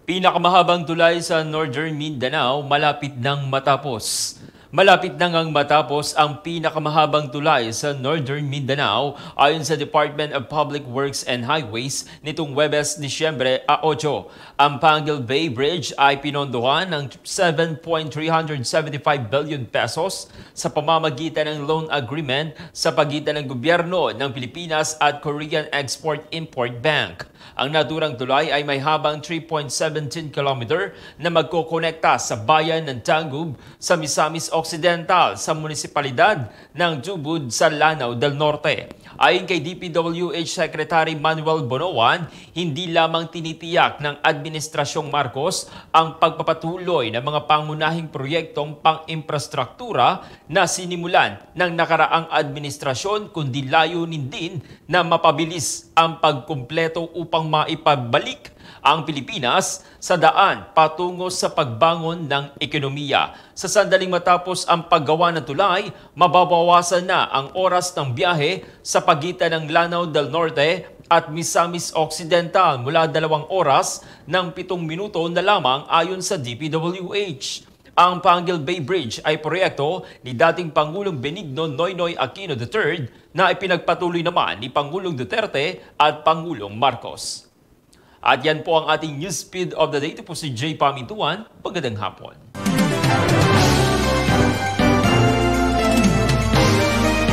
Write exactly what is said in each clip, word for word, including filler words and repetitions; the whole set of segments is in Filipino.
Pinakamahabang tulay sa Northern Mindanao malapit nang matapos. Malapit nang ang matapos ang pinakamahabang tulay sa Northern Mindanao ayon sa Department of Public Works and Highways nitong Huwebes, Disyembre eight. Ang Panguil Bay Bridge ay pinondohan ng seven point three seven five billion pesos sa pamamagitan ng loan agreement sa pagitan ng gobyerno ng Pilipinas at Korean Export-Import Bank. Ang naturang tulay ay may habang three point one seven kilometer na magkokonekta sa bayan ng Tangub sa Misamis Occidental sa munisipalidad ng Jubud sa Lanao del Norte. Ayon kay D P W H Secretary Manuel Bonoan, hindi lamang tinitiyak ng Administrasyong Marcos ang pagpapatuloy ng mga pangunahing proyektong pang-infrastruktura na sinimulan ng nakaraang administrasyon, kundi layunin din na mapabilis ang pagkumpleto upang maipabalik ang Pilipinas sa daan patungo sa pagbangon ng ekonomiya. Sa sandaling matapos ang paggawa ng tulay, mababawasan na ang oras ng biyahe sa pagitan ng Lanao del Norte at Misamis Occidental mula dalawang oras ng pitong minuto na lamang ayon sa D P W H. Ang Panguil Bay Bridge ay proyekto ni dating Pangulong Benigno Noynoy Aquino the third na ipinagpatuloy naman ni Pangulong Duterte at Pangulong Marcos. At yan po ang ating news feed of the day. Ito po si Jay Pamintuan. Magandang hapon.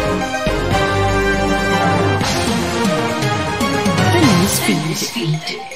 The news feed.